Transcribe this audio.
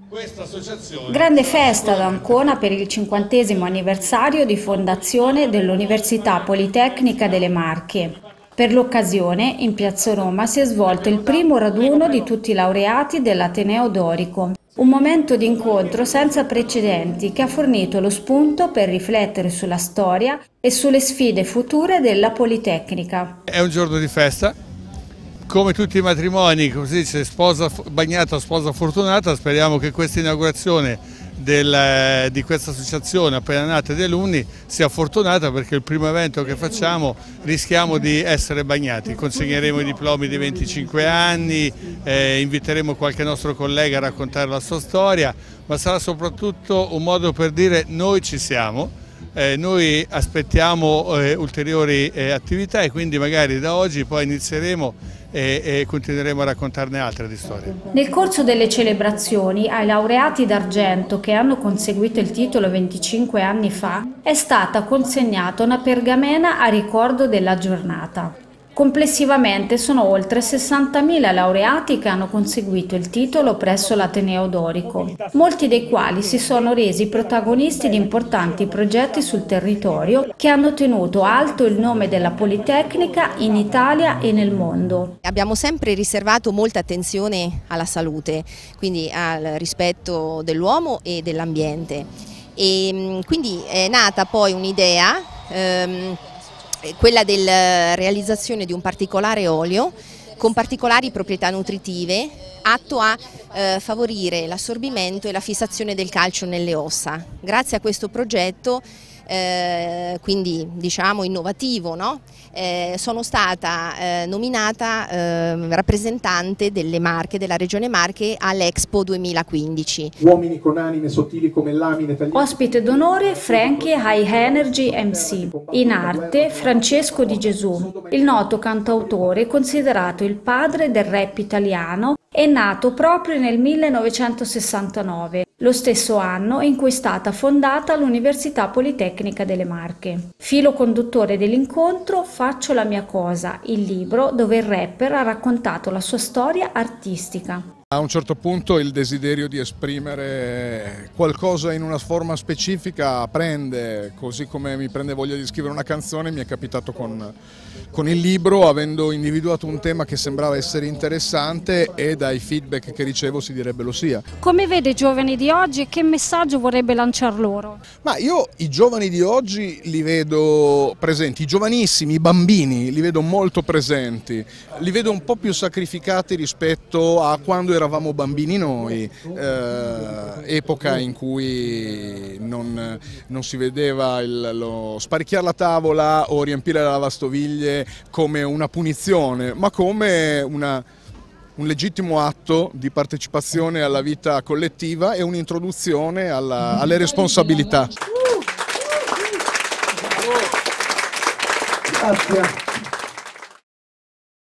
Questa associazione... Grande festa ad Ancona per il 50° anniversario di fondazione dell'Università Politecnica delle Marche. Per l'occasione, in Piazza Roma si è svolto il primo raduno di tutti i laureati dell'Ateneo Dorico. Un momento di incontro senza precedenti che ha fornito lo spunto per riflettere sulla storia e sulle sfide future della Politecnica. È un giorno di festa. Come tutti i matrimoni, così c'è sposa bagnata, sposa fortunata. Speriamo che questa inaugurazione di questa associazione appena nata di alunni sia fortunata, perché il primo evento che facciamo rischiamo di essere bagnati. Consegneremo i diplomi di 25 anni, inviteremo qualche nostro collega a raccontare la sua storia, ma sarà soprattutto un modo per dire: noi ci siamo. Noi aspettiamo ulteriori attività, e quindi magari da oggi poi inizieremo e continueremo a raccontarne altre di storie. Nel corso delle celebrazioni ai laureati d'argento che hanno conseguito il titolo 25 anni fa è stata consegnata una pergamena a ricordo della giornata. Complessivamente sono oltre 60.000 laureati che hanno conseguito il titolo presso l'Ateneo Dorico, molti dei quali si sono resi protagonisti di importanti progetti sul territorio che hanno tenuto alto il nome della Politecnica in Italia e nel mondo. Abbiamo sempre riservato molta attenzione alla salute, quindi al rispetto dell'uomo e dell'ambiente, e quindi è nata poi un'idea, quella della realizzazione di un particolare olio con particolari proprietà nutritive, atto a favorire l'assorbimento e la fissazione del calcio nelle ossa. Grazie a questo progetto, quindi diciamo innovativo, no? Sono stata nominata rappresentante delle Marche, della Regione Marche, all'Expo 2015. Uomini con anime sottili come lamine tagliate. Ospite d'onore Frankie High Energy MC. In arte Francesco Di Gesù, il noto cantautore considerato il padre del rap italiano. È nato proprio nel 1969, lo stesso anno in cui è stata fondata l'Università Politecnica delle Marche. Filo conduttore dell'incontro Faccio la mia cosa, il libro dove il rapper ha raccontato la sua storia artistica. A un certo punto il desiderio di esprimere qualcosa in una forma specifica prende, così come mi prende voglia di scrivere una canzone. Mi è capitato con il libro, avendo individuato un tema che sembrava essere interessante, e dai feedback che ricevo si direbbe lo sia. Come vede i giovani di oggi e che messaggio vorrebbe lanciar loro? Ma io i giovani di oggi li vedo presenti, i giovanissimi, i bambini li vedo molto presenti, li vedo un po' più sacrificati rispetto a quando eravamo bambini noi, epoca in cui non si vedeva lo sparecchiare la tavola o riempire la lavastoviglie come una punizione, ma come un legittimo atto di partecipazione alla vita collettiva e un'introduzione alle responsabilità. Grazie.